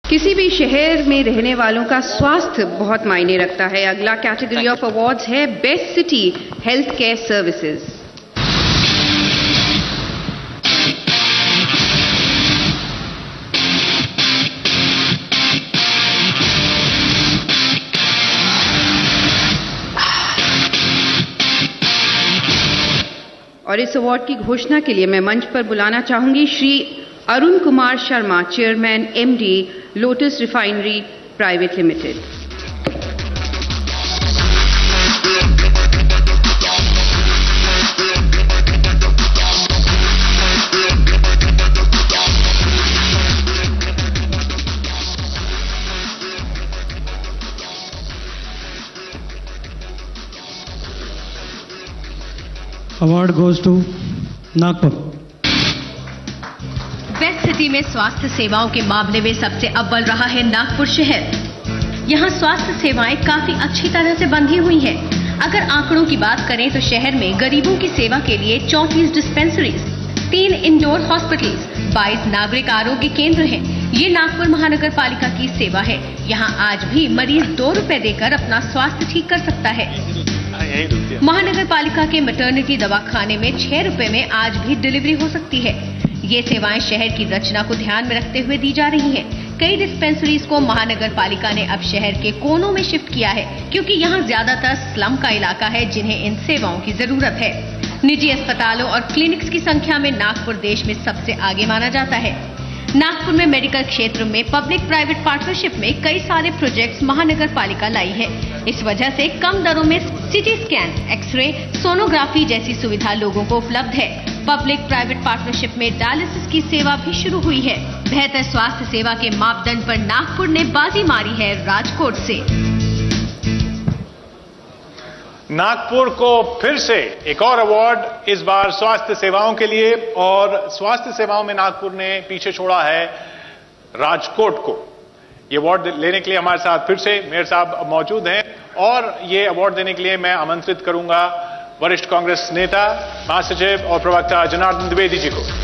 किसी भी शहर में रहने वालों का स्वास्थ्य बहुत मायने रखता है। अगला कैटेगरी ऑफ अवार्ड्स है best city health care services. और इस अवार्ड की घोषणा के लिए मैं मंच पर बुलाना चाहूंगी Shri Arun Kumar Sharma, chairman MD Lotus Refinery private limited. Award goes to Nagpur. Best city में स्वास्थ्य सेवाओं के मामले में सबसे अव्वल रहा है नागपुर शहर। यहाँ स्वास्थ्य सेवाएं काफी अच्छी तरह से बंधी हुई हैं। अगर आंकड़ों की बात करें तो शहर में गरीबों की सेवा के लिए 34 डिस्पेंसरीज, 3 इंडोर हॉस्पिटल्स, 22 नागरिक आरोग्य केंद्र हैं। ये नागपुर महानगर पालिका की सेवा है। यहाँ आज भी मरीज 2 रुपए देकर अपना स्वास्थ्य ठीक कर सकता है। महानगर पालिका के मैटरनिटी दवाखाने में 6 रुपए में आज भी डिलीवरी हो सकती है। ये सेवाएं शहर की रचना को ध्यान में रखते हुए दी जा रही हैं। कई डिस्पेंसरीज को महानगर पालिका ने अब शहर के कोनों में शिफ्ट किया है, क्योंकि यहाँ ज्यादातर स्लम का इलाका है जिन्हें इन सेवाओं की जरूरत है। निजी अस्पतालों और क्लिनिक्स की संख्या में नागपुर देश में सबसे आगे माना जाता है। नागपुर में मेडिकल क्षेत्र में पब्लिक प्राइवेट पार्टनरशिप में कई सारे प्रोजेक्ट्स महानगर पालिका लाई है। इस वजह से कम दरों में सिटी स्कैन, एक्सरे, सोनोग्राफी जैसी सुविधा लोगों को उपलब्ध है। पब्लिक प्राइवेट पार्टनरशिप में डायलिसिस की सेवा भी शुरू हुई है। बेहतर स्वास्थ्य सेवा के मापदंड पर नागपुर ने बाजी मारी है राजकोट से। नागपुर को फिर से एक और अवार्ड, इस बार स्वास्थ्य सेवाओं के लिए, और स्वास्थ्य सेवाओं में नागपुर ने पीछे छोड़ा है राजकोट को। ये अवार्ड लेने के लिए हमारे साथ फिर से मेयर साहब मौजूद हैं, और ये अवार्ड देने के लिए मैं आमंत्रित करूंगा वरिष्ठ कांग्रेस नेता, महासचिव और प्रवक्ता जनार्दन द्विवेदी जी को।